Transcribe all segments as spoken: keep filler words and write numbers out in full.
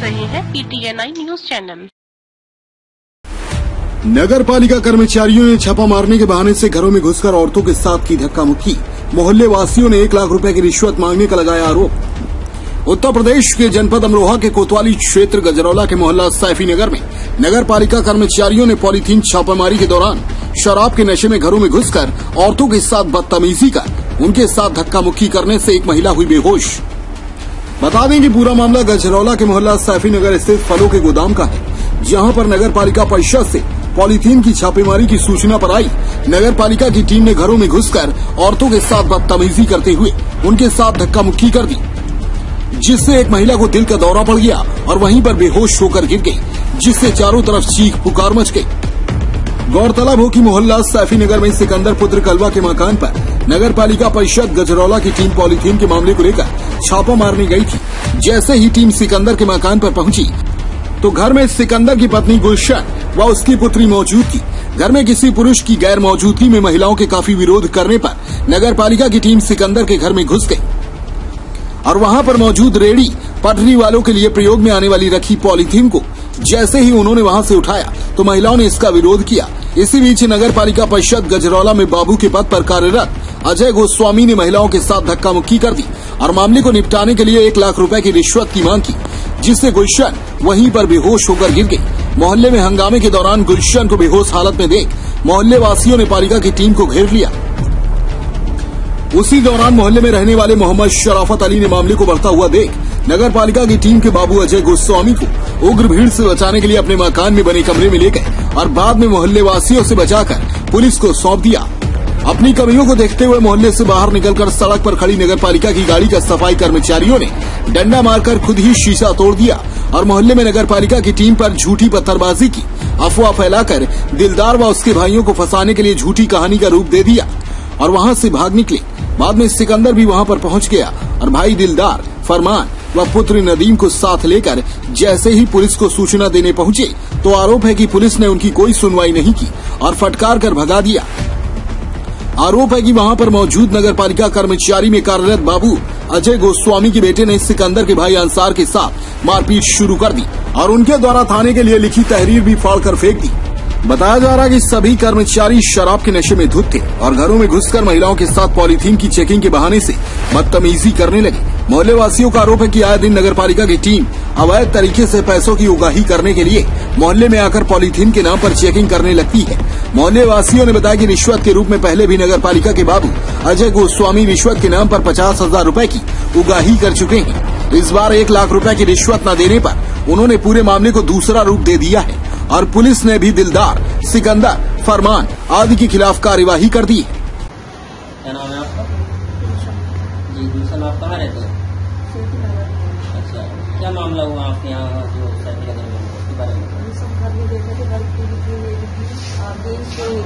रहे हैं PTN I news channel. नगर पालिका कर्मचारियों ने छापा मारने के बहाने से घरों में घुसकर औरतों के साथ की धक्का मुक्की। मोहल्ले वासियों ने एक लाख रुपए की रिश्वत मांगने का लगाया आरोप। उत्तर प्रदेश के जनपद अमरोहा के कोतवाली क्षेत्र गजरौला के मोहल्ला सैफी नगर में नगर पालिका कर्मचारियों ने पॉलीथीन छापामारी के दौरान शराब के नशे में घरों में घुसकर औरतों के साथ बदतमीजी कर उनके साथ धक्का मुक्की करने से एक महिला हुई बेहोश। बता दें कि पूरा मामला गजरौला के मोहल्ला सैफी नगर स्थित फलों के गोदाम का है, जहां पर नगर पालिका परिषद से पॉलीथीन की छापेमारी की सूचना पर आई नगर पालिका की टीम ने घरों में घुसकर औरतों के साथ बदतमीजी करते हुए उनके साथ धक्का मुक्की कर दी, जिससे एक महिला को दिल का दौरा पड़ गया और वहीं पर बेहोश होकर गिर गई, जिससे चारों तरफ चीख पुकार मच गई। गौरतलब हो कि मोहल्ला सैफी नगर में सिकंदर पुत्र कलवा के मकान पर नगर पालिका परिषद गजरौला की टीम पॉलीथीन के मामले को लेकर छापा मारने गई थी। जैसे ही टीम सिकंदर के मकान पर पहुंची तो घर में सिकंदर की पत्नी गुलशन व उसकी पुत्री मौजूद थी। घर में किसी पुरुष की गैर मौजूदगी में महिलाओं के काफी विरोध करने पर नगर पालिका की टीम सिकंदर के घर में घुस गई और वहां पर मौजूद रेडी पटरी वालों के लिए प्रयोग में आने वाली रखी पॉलीथीन को जैसे ही उन्होंने वहां से उठाया तो महिलाओं ने इसका विरोध किया। इसी बीच नगर पालिका परिषद गजरौला में बाबू के पद पर कार्यरत अजय गोस्वामी ने महिलाओं के साथ धक्का मुक्की कर दी और मामले को निपटाने के लिए एक लाख रुपए की रिश्वत की मांग की, जिससे गुलशन वहीं पर बेहोश होकर गिर गई। मोहल्ले में हंगामे के दौरान गुलशन को बेहोश हालत में देख मोहल्ले वासियों ने पालिका की टीम को घेर लिया। उसी दौरान मोहल्ले में रहने वाले मोहम्मद शराफत अली ने मामले को बढ़ता हुआ देख नगर पालिका की टीम के बाबू अजय गोस्वामी को उग्र भीड़ से बचाने के लिए अपने मकान में बने कमरे में ले गए और बाद में मोहल्ले वासियों से बचाकर पुलिस को सौंप दिया। अपनी कमियों को देखते हुए मोहल्ले से बाहर निकलकर सड़क पर खड़ी नगर पालिका की गाड़ी का सफाई कर्मचारियों ने डंडा मारकर खुद ही शीशा तोड़ दिया और मोहल्ले में नगर पालिका की टीम पर झूठी पत्थरबाजी की अफवाह फैलाकर दिलदार व उसके भाइयों को फंसाने के लिए झूठी कहानी का रूप दे दिया और वहां से भाग निकले। बाद में सिकंदर भी वहां पर पहुंच गया और भाई दिलदार, फरमान व पुत्र नदीम को साथ लेकर जैसे ही पुलिस को सूचना देने पहुंचे तो आरोप है कि पुलिस ने उनकी कोई सुनवाई नहीं की और फटकार कर भगा दिया। आरोप है कि वहां पर मौजूद नगर पालिका कर्मचारी में कार्यरत बाबू अजय गोस्वामी के बेटे ने सिकंदर के भाई अंसार के साथ मारपीट शुरू कर दी और उनके द्वारा थाने के लिए लिखी तहरीर भी फाड़कर फेंक दी। बताया जा रहा है कि सभी कर्मचारी शराब के नशे में धुत थे और घरों में घुसकर महिलाओं के साथ पॉलीथीन की चेकिंग के बहाने से बदतमीजी करने लगे। मोहल्ले वासियों का आरोप है कि आए दिन नगर पालिका की टीम अवैध तरीके से पैसों की उगाही करने के लिए मोहल्ले में आकर पॉलीथीन के नाम पर चेकिंग करने लगती है। मोहल्ले वासियों ने बताया कि रिश्वत के रूप में पहले भी नगर पालिका के बाबू अजय गोस्वामी रिश्वत के नाम पर पचास हजार रूपए की उगाही कर चुके हैं। इस बार एक लाख रूपए की रिश्वत न देने पर उन्होंने पूरे मामले को दूसरा रूप दे दिया है और पुलिस ने भी दिलदार, सिकंदर, फरमान आदि के खिलाफ कार्यवाही कर दी है। क्या नाम है आपका? जी गुलशन, आप कहाँ रहते हैं? अच्छा, क्या मामला हुआ आपके यहाँ जो सैफी नगर में उसके बारे में? सब घर में देखे थे, घर की बिक्री मेरी थी और दिन से ही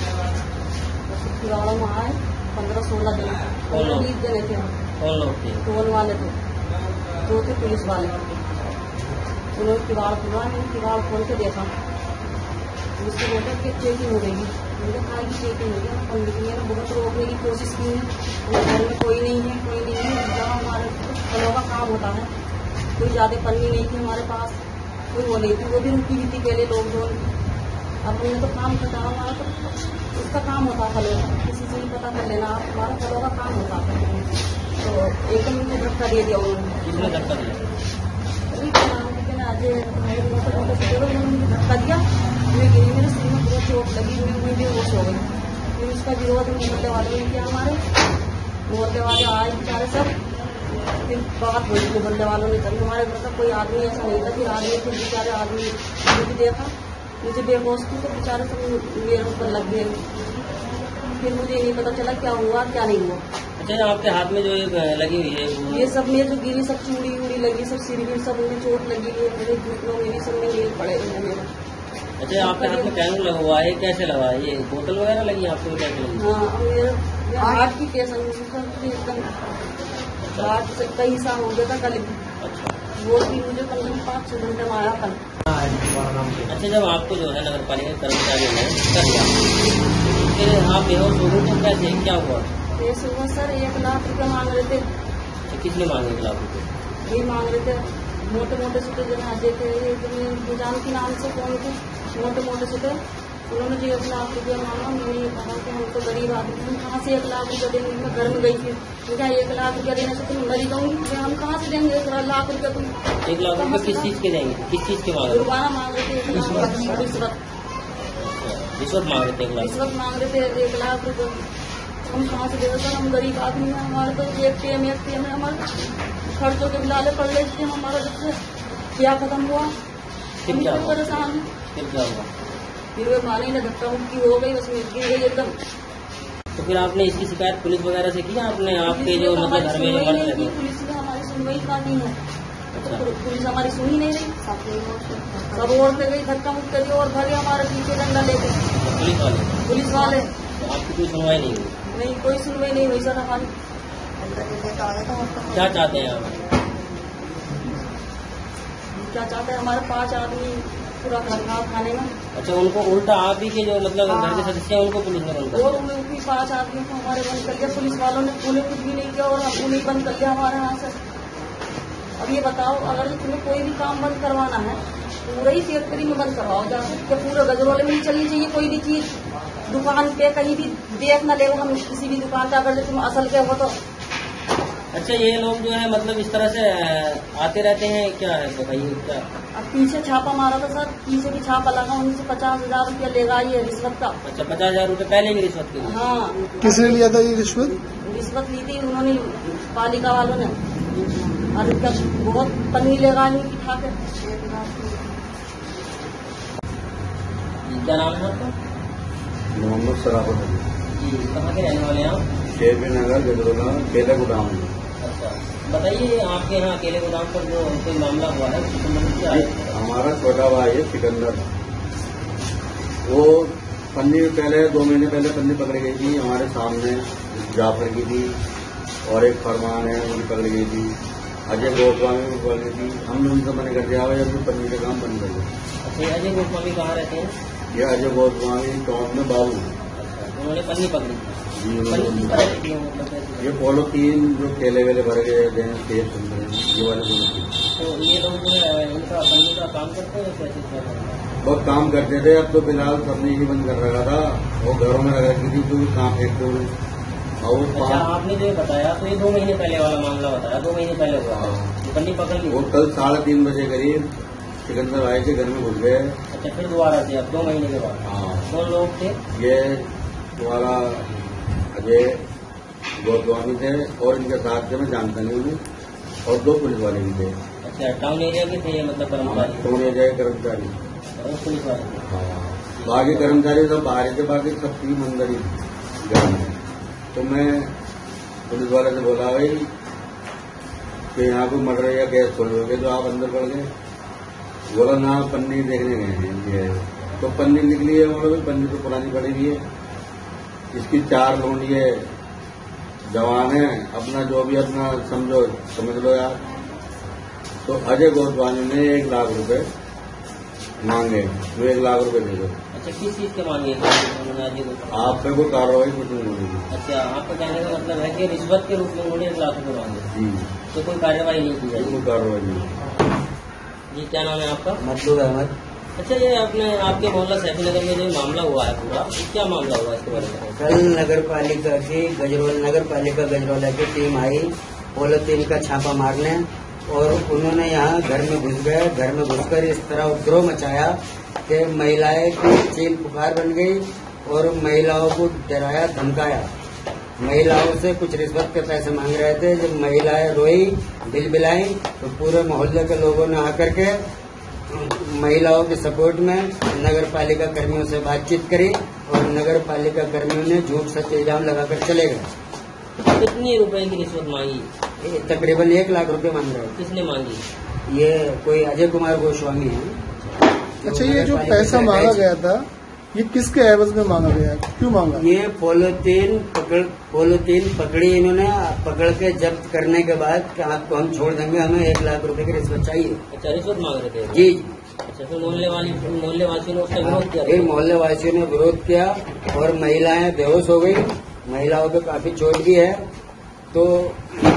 किराड़ा में आए पंद्रह सोलह दिन बीस दिन थे। कौन लोग थे? टोल वाले थे, दो थे पुलिस वाले। उन्होंने किवाड़ खुला नहीं, किवाड़ खोल के देखा, मुझसे बोला कि चेकिंग हो गई। मुझे कहा कि चेकिंग हो गई। पंडित ने बहुत रोकने की कोशिश की है, घर में कोई नहीं है, कोई नहीं है। जब हमारे फलों का काम होता है, कोई ज्यादा पन्नी नहीं थी हमारे पास, कोई वो नहीं थी, वो भी रुकी हुई थी पहले लोग जो। अब हमने तो काम करता हमारा तो उसका काम होता है फलों का, किसी से भी पता कर लेना, आप हमारा फलों का काम होता है। तो एकदम मुझे धक्का दे दिया उन्होंने। किसने धक्का दिया? धक्का दिया, मैं गिरी, मेरे सिर में बहुत चोट लगी, मैं बेहोश हो गई। फिर उसका विरोध मोहल्ले वालों ने किया, हमारे मोहल्ले वाले आए बेचारे सब, फिर बात हुई मोहल्ले वालों ने। तभी हमारे घर का कोई आदमी ऐसा नहीं था, फिर आदमी फिर बेचारे आदमी मुझे भी देखा, मुझे बेहोश थी तो बेचारे सब मेरे ऊपर लग गए। फिर मुझे नहीं पता चला क्या हुआ क्या नहीं हुआ। अच्छा, आपके हाथ में जो ये लगी हुई है ये सब मेरे जो गिरी, सब चूड़ी उड़ी लगी, सब सिर भी सब में चोट लगी है, मेरे घुटनों में भी सब में नील पड़े हुए हैं मेरे। अच्छा, आपके हाथ में कैंगू लगा हुआ है, कैसे लगा है? ये बोतल वगैरह लगी आपको? कैसे लगी? हाँ, मेरे हार्ट की पेशेंट एकदम हार्ट से कई साल हो गया था कल भी। अच्छा, वो भी मुझे कम से कम पाँच छह घंटे में आया कल। अच्छा, जब आपको जो है नगर पालिका कर्मचारियों ने कर दिया फिर आप बेहोश हो गए तो कैसे, क्या हुआ? कैसे हुआ सर, एक लाख रुपये मांग रहे थे। किसने मांगे एक लाख रुपये? यही मांग रहे थे मोटे मोटे से जो है देखे निजाम के नाम से कौन थे मोटे मोटे से थे उन्होंने जो एक लाख रुपया मांगा। मैंने ये कहा कि हम तो गरीब आदमी हम कहाँ से एक लाख रुपया देंगे। मैं घर में गई थी क्या एक लाख रुपया देने से तुम मरी जाऊंगी हम कहाँ से देंगे एक लाख रुपया तुम। एक लाख रुपये किस चीज के देंगे किस चीज के मांग रहे जुर्माना मांग रहे थे रिश्वत रिश्वत मांग रहे थे एक लाख रिश्वत मांग रहे थे एक लाख रुपये। हम कहाँ से देते सर हम गरीब आदमी हैं हमारे तो एक टेम एक टेम है हमारे खर्चों के बिलाले पड़ रहे थे हमारा जब से क्या खत्म हुआ फिर क्या हुआ परेशान है। फिर क्या हुआ फिर वे माने ना धक्का मुक्की हो गई उसमें गिर गई एकदम। तो फिर आपने इसकी शिकायत पुलिस वगैरह से किया आपने आपके जो मतलब घर में जो मर्द रहते हैं? पुलिस ने हमारी सुनवाई का नहीं है। तो पुलिस हमारी सुनी नहीं रही सब ओर पे गई धक्का मुक्की करी और भरे हमारे पीछे डंडा लेके पुलिस वाले पुलिस वाले। तो आपकी कोई सुनवाई नहीं हुई? नहीं कोई सुनवाई नहीं हुई सर हमारी। क्या चाहते हैं आप? क्या चाहते हैं हमारे पांच आदमी पूरा घर खा खाने में। अच्छा उनको उल्टा आप ही के जो मतलब घर के सदस्य हैं उनको पुलिस ने बंद कर और उनकी पांच आदमियों को हमारे बंद कर दिया पुलिस वालों ने। उन्हें कुछ भी नहीं किया और हमको नहीं बंद कर दिया हमारे यहाँ से। अब ये बताओ अगर तुम्हें कोई भी काम बंद करवाना है पूरा ही फैक्ट्री में बंद करवाओ जाके क्या पूरे गजरोले में नहीं चलनी चाहिए कोई भी चीज दुकान पे कहीं भी देख न ले हम किसी भी दुकान पे अगर तुम असल के हो तो। अच्छा ये लोग जो है मतलब इस तरह से आते रहते हैं क्या है बताइए क्या? अब पीछे छापा मारा था सर पीछे भी छापा लगा उनसे पचास हजार रूपया लेगा ये रिश्वत का। अच्छा पचास हजार रूपये पहले भी रिश्वत की? हाँ। किसने लिया था ये रिश्वत? रिश्वत ली थी उन्होंने पालिका वालों ने और क्या बहुत पनीर लगा ली खा के। क्या नाम है आपका? मोहम्मद सराफत जी कहाँ के रहने वाले हैं आप? शेरवी नगर गजरोला केले गोदाम। अच्छा बताइए आपके यहाँ अकेले गोदाम पर जो कोई मामला हुआ है उसके संबंध में क्या है? हमारा छोटा भाई है सिकंदर वो पन्नी पहले दो महीने पहले पन्नी पकड़ी गई थी हमारे सामने जाफर की थी और एक फरमान है उनकी पकड़ी गई थी अजय गोस्वामी भी पकड़ गई थी। हम लोग उनसे मैंने कर दिया जब पन्नी का काम बंद कर दिया। अच्छा अजय गोस्वामी कहाँ रहते हैं? ये अजय गोस्वामी टॉप में बाबू उन्होंने पन्नी पकड़ी जी पन्नी किस तरह की है मतलब? ये पॉलोथीन जो केले वेले भर गए टेप ये वाले दोनों। तो ये लोग जो है इनका पन्नी का काम करते हैं कैसे क्या करते हैं? बहुत काम करते थे अब तो फिलहाल सबने ही बंद कर रखा था वो घरों में लगा की थी जो काम फेंकते हुए और अच्छा आपने जो बताया तो ये दो महीने पहले वाला मामला बताया दो महीने पहले हुआ ये पन्नी पकड़ ली? वो कल साढ़े तीन बजे करीब सिकंदर भाई के घर में घुस गए। अच्छा फिर दोबारा से अब दो महीने के बाद? हाँ कौन लोग थे? ये तुम्हारा अजय गोस्वामी थे और इनके साथ थे मैं जानता नहीं उन्हें और दो पुलिस वाले भी थे। अच्छा टाउन एरिया के थे मतलब कर्मचारी? कौन एरिया कर्मचारी और पुलिस वाले? हाँ बाकी कर्मचारी सब बाहर थे बाकी सब टीम अंदर ही घर में। तो मैं पुलिस वाले से बोला भाई कि यहाँ को मर्डर या गैस छोड़ दोगे तो आप अंदर पड़ गए। बोला ना पन्नी देखने गए हैं ये तो पन्नी निकली है बोला भाई पन्नी तो पुरानी पड़ी हुई है इसकी चार लोंडिये जवान है अपना जो भी अपना समझो समझ लो यार। तो अजय गोस्वामी ने एक लाख रुपए मांगे जो एक लाख रुपए दे दो। अच्छा किस चीज के मांगे उन्होंने अजय गोस्वामी? आप पे कोई कार्रवाई कुछ नहीं होगी। अच्छा आपका कहने का मतलब है कि रिश्वत के रूप में उन्होंने एक लाख रुपए मांगे जी तो कोई कार्रवाई नहीं की जाएगी? कोई कार्रवाई नहीं। जी क्या नाम है आपका? मजदूर अहमद। अच्छा ये आपने आपके मोहल्ला सैफी नगर में जो मामला हुआ है पूरा क्या मामला हुआ इसके बारे में? कल नगर पालिका की गजरोल नगर पालिका गजरोला की टीम आई पॉलिथीन का छापा मारने और उन्होंने यहाँ घर में घुस गए। घर में घुसकर इस तरह उपद्रव मचाया कि महिलाएं की चीख पुकार बन गई और महिलाओं को डराया धमकाया। महिलाओं से कुछ रिश्वत के पैसे मांग रहे थे। जब महिलाएं रोई बिलबिलाई तो पूरे मोहल्ले के लोगों ने आकर के महिलाओं के सपोर्ट में नगर पालिका कर्मियों से बातचीत करी और नगर पालिका कर्मियों ने झूठ सच इल्जाम लगाकर चले गए। कितने रुपए की रिश्वत मांगी? ये तकरीबन एक लाख रुपए मांग रहे किसने मांगी? हैं। ये कोई अजय कुमार गोस्वामी है। अच्छा ये जो पैसा मांगा गया था ये किसके एवज में मांगा गया क्यों मांगा? ये पॉलिथीन पकड़ पॉलिथीन पकड़ी इन्होंने पकड़ के जब्त करने के बाद कि आपको हम छोड़ देंगे हमें एक लाख रुपए की रिश्वत चाहिए। अच्छा रिश्वत मांग रहे थे? जी। अच्छा फिर मोहल्ले वाली मोहल्ले वासियों ने उसका विरोध किया? फिर मोहल्ले वासियों ने विरोध किया और महिलाएं बेहोश हो गई। महिलाओं पे काफी चोट भी है। तो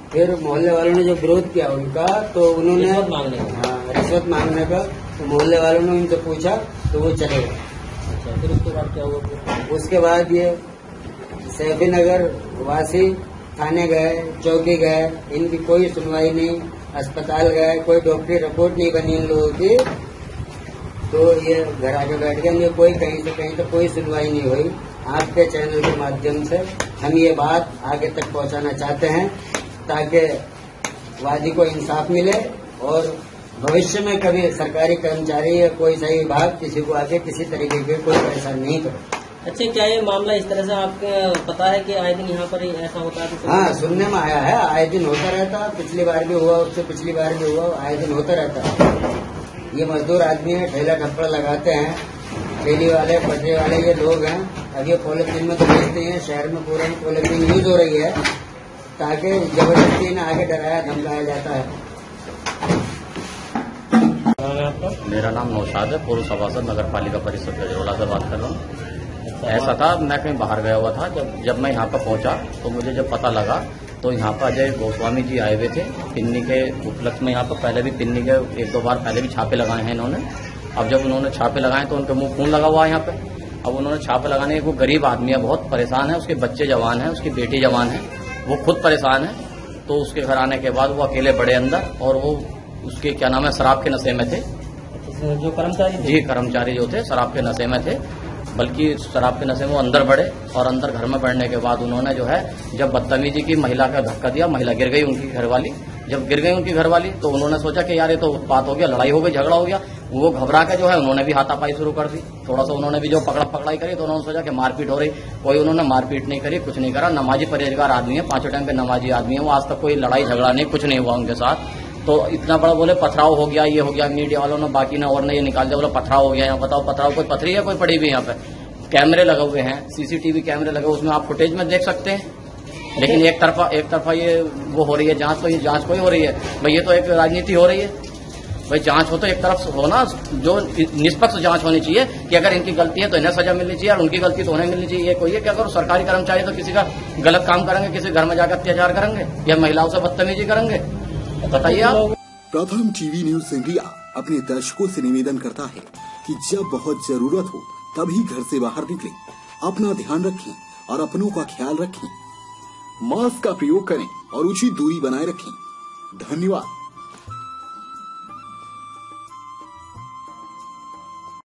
फिर मोहल्ले वालों ने जो विरोध किया उनका, तो उन्होंने रिश्वत मांगने का। हाँ, रिश्वत मांगने का, तो मोहल्ले वालों ने उनसे पूछा तो वो चले गए। अच्छा, फिर उसके बाद क्या हुआ फिर? उसके बाद ये सैफी नगर वासी थाने गए, चौकी गए, इनकी कोई सुनवाई नहीं, अस्पताल गए, कोई डॉक्टरी रिपोर्ट नहीं बनी इन लोगों की, तो ये घर आके बैठ गए। ये कोई कहीं से कहीं तक कोई सुनवाई नहीं हुई। आपके चैनल के माध्यम से हम ये बात आगे तक पहुंचाना चाहते हैं ताकि वादी को इंसाफ मिले और भविष्य में कभी सरकारी कर्मचारी या कोई सही विभाग किसी को आगे किसी तरीके के कोई परेशान नहीं करे। अच्छा, क्या ये मामला इस तरह से आपको पता है कि आए दिन यहाँ पर ऐसा होता है? हाँ, सुनने में आया है, आए दिन होता रहता, पिछली बार भी हुआ, उससे पिछली बार भी हुआ, आए दिन होता रहता है। ये मजदूर आदमी है, ठेला ठप्पड़ लगाते हैं, ठेली वाले पटरी वाले ये लोग हैं। अब ये पॉलिथीन में तो बेचते हैं, शहर में पूरा पॉलिथीन यूज हो रही है ताकि जबरदस्ती इन्हें आगे डराया धमकाया जाता है। मेरा नाम नौशाद है, पूर्व सभासद नगर पालिका परिषद गजरोला से बात कर रहा हूँ। ऐसा था, मैं कहीं बाहर गया हुआ था, जब जब मैं यहाँ पर पहुंचा तो मुझे जब पता लगा तो यहाँ पर अजय गोस्वामी जी आए हुए थे पिन्नी के उपलक्ष्य में। यहाँ पर पहले भी पिन्नी के एक दो बार पहले भी छापे लगाए हैं इन्होंने। अब जब उन्होंने छापे लगाए तो उनके मुंह खून लगा हुआ है यहाँ पे। अब उन्होंने छापे लगाने के, वो गरीब आदमी है, बहुत परेशान है, उसके बच्चे जवान है, उसकी बेटी जवान है, वो खुद परेशान है। तो उसके घर आने के बाद वो अकेले बड़े अंदर, और वो उसके क्या नाम है शराब के नशे में थे। जो कर्मचारी जी कर्मचारी जो थे शराब के नशे में थे, बल्कि शराब के नशे में वो अंदर बढ़े, और अंदर घर में बढ़ने के बाद उन्होंने जो है जब बदतमीजी की, महिला का धक्का दिया, महिला गिर गई उनकी घरवाली। जब गिर गई उनकी घरवाली तो उन्होंने सोचा कि यार ये तो उत्पात हो गया, लड़ाई हो गई, झगड़ा हो गया। वो घबरा के जो है उन्होंने भी हाथापाई शुरू कर दी। थोड़ा सा उन्होंने भी जो पकड़ा पकड़ाई करी तो उन्होंने सोचा कि मारपीट हो रही। कोई उन्होंने मारपीट नहीं करी, कुछ नहीं करा। नमाजी परहेजगार आदमी है, पांचों टाइम पे नमाजी आदमी है, वो आज तक कोई लड़ाई झगड़ा नहीं, कुछ नहीं हुआ उनके साथ। तो इतना बड़ा बोले पथराव हो गया, ये हो गया, मीडिया वालों ने बाकी ने और ने ये निकाल दिया, बोला पथराव हो गया। यहाँ बताओ पथराव कोई पथरी है, कोई पड़ी भी? यहाँ पे कैमरे लगे हुए हैं, सीसीटीवी कैमरे लगे, उसमें आप फुटेज में देख सकते हैं। लेकिन एक तरफा एक तरफा ये वो हो रही है जांच, तो ये जांच कोई हो रही है भाई, ये तो एक राजनीति हो रही है भाई। जांच हो तो एक तरफ हो ना, जो निष्पक्ष जांच होनी चाहिए कि अगर इनकी गलती है तो इन्हें सजा मिलनी चाहिए और उनकी गलती तो उन्हें मिलनी चाहिए। ये कोई है कि अगर सरकारी कर्मचारी तो किसी का गलत काम करेंगे, किसी घर में जाकर अत्याचार करेंगे या महिलाओं से बदतमीजी करेंगे? बताइए आप। प्रथम टीवी न्यूज इंडिया अपने दर्शकों से निवेदन करता है कि जब बहुत जरूरत हो तभी घर से बाहर निकलें, अपना ध्यान रखें और अपनों का ख्याल रखें, मास्क का प्रयोग करें और उचित दूरी बनाए रखें। धन्यवाद।